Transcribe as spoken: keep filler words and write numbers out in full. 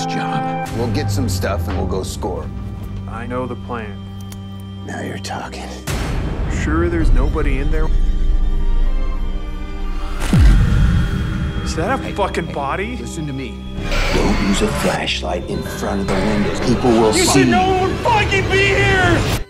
this job. We'll get some stuff and we'll go score. I know the plan. Now you're talking. Sure there's nobody in there? Is that a Hey, fucking hey, body? Listen to me. Don't use a flashlight in front of the windows. People will see. No one would fucking be here!